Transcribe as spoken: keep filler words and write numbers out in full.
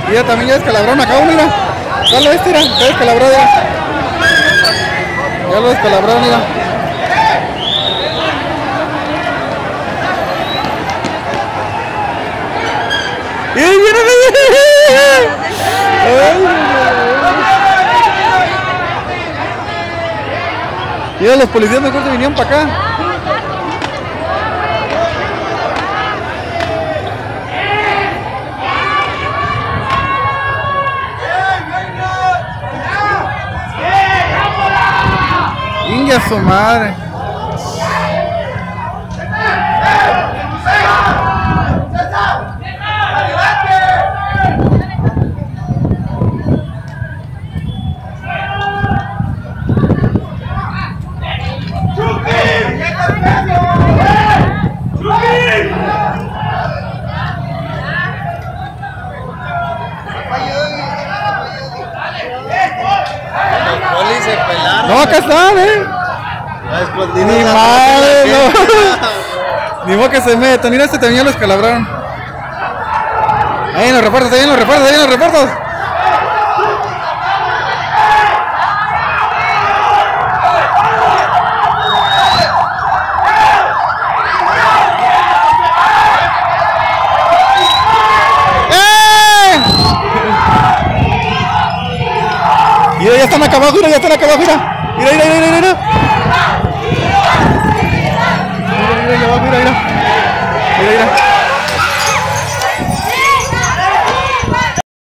Mira, también ya descalabraron acá, mira. Dale este, mira, ya descalabró, mira. Ya lo descalabraron, mira. ¡Y mira, mira, los policías mejor se vinieron para acá. ¡Inga su madre! No, acá están, eh. Ni madre, no. Ni modo que se metan. Mira, este también ya lo escalabraron. Ahí en los refuerzos, ahí en los refuerzos, ahí en los refuerzos. ¡Eh! Mira, ya están acá abajo, mira, ya están acá abajo, mira. Mira, mira, mira, mira.